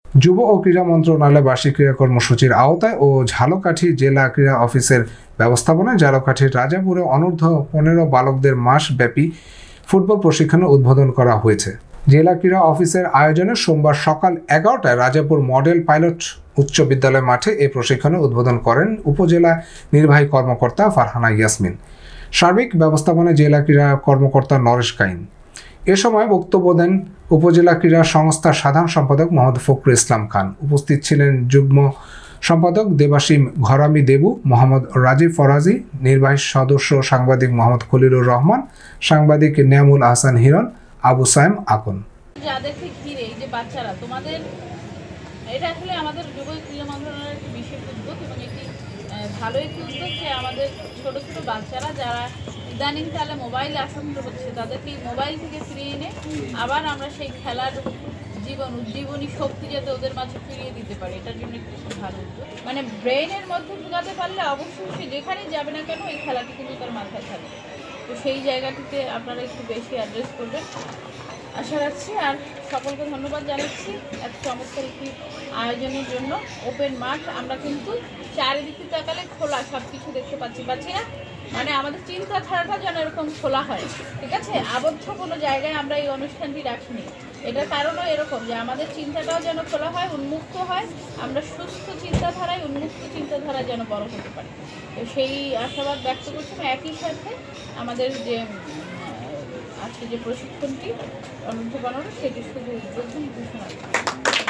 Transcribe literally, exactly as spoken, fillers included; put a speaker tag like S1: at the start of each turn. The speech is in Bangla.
S1: যুব ও ক্রীড়া মন্ত্রণালয় বার্ষিক ক্রীড়া কর্মসূচির আওতায় ও ঝালকাঠি জেলা ক্রীড়া অফিসের ব্যবস্থাপনায় ঝালকাঠির রাজাপুরে অনূর্ধ্ব পনেরো বালকদের মাসব্যাপী ফুটবল প্রশিক্ষণের উদ্বোধন করা হয়েছে। জেলা ক্রীড়া অফিসের আয়োজনে সোমবার সকাল এগারোটায় রাজাপুর মডেল পাইলট উচ্চ বিদ্যালয় মাঠে এই প্রশিক্ষণের উদ্বোধন করেন উপজেলা নির্বাহী কর্মকর্তা ফারহানা ইয়াসমিন। সার্বিক ব্যবস্থাপনায় জেলা ক্রীড়া কর্মকর্তা নরেশ কাইন। এ সময় বক্তব্য দেন উপজেলা ক্রীড়া সংস্থার সাধারণ সম্পাদক মোহাম্মদ ফখরুল ইসলাম খান। উপস্থিত ছিলেন যুগ্ম সম্পাদক দেবাসীম ঘরামি দেবু, মোহাম্মদ রাজীব ফরাজি, নির্বাহী সদস্য সাংবাদিক মোহাম্মদ খলিলুর রহমান, সাংবাদিক নিয়ামুল আহসান হিরণ, আবু সাইম আকন।
S2: যাদেরকে ঘিরে এই যে বাচ্চারা, তোমাদের এটা আসলে আমাদের যুব ক্রীড়া মন্ত্রণালয়ের একটি বিশেষ উদ্যোগ এবং একটি ভালো একটি উদ্যোগ যে আমাদের ছোট ছোট বাচ্চারা যারা ইদানিং তাহলে মোবাইল আসক্ত হচ্ছে তাদেরকে মোবাইল থেকে ফিরিয়ে এনে আবার আমরা সেই খেলার জীবন উজ্জীবনী শক্তি যাতে ওদের মাঝে ফিরিয়ে দিতে পারি, এটার জন্য একটি খুব ভালো উদ্যোগ। মানে ব্রেইনের মধ্যে ঢুকাতে পারলে অবশ্যই সে যেখানেই যাবে না কেন এই খেলাটি কিন্তু তার মাথায় থাকবে। তো সেই জায়গাটিতে আপনারা একটু বেশি অ্যাড্রেস করবেন আশা রাখছি। আর সকলকে ধন্যবাদ জানাচ্ছি এত চমৎকার একটি আয়োজনের জন্য। ওপেন মাঠ, আমরা কিন্তু চারিদিকে তাকালে খোলা সব কিছু দেখতে পাচ্ছি পাচ্ছি না, মানে আমাদের চিন্তাধারাটা যেন এরকম খোলা হয়, ঠিক আছে? আবদ্ধ কোনো জায়গায় আমরা এই অনুষ্ঠানটি রাখিনি। এটার কারণও এরকম যে আমাদের চিন্তাটাও যেন খোলা হয়, উন্মুক্ত হয়, আমরা সুস্থ চিন্তাধারায় উন্মুক্ত চিন্তাধারা যেন বড় হতে পারি। তো সেই আশাবাদ ব্যক্ত করছি। একই সাথে আমাদের যে আজকে যে প্রশিক্ষণটি অনূর্ধ্ব পনেরো সেটি শুধু উদ্বোধন ঘোষণা।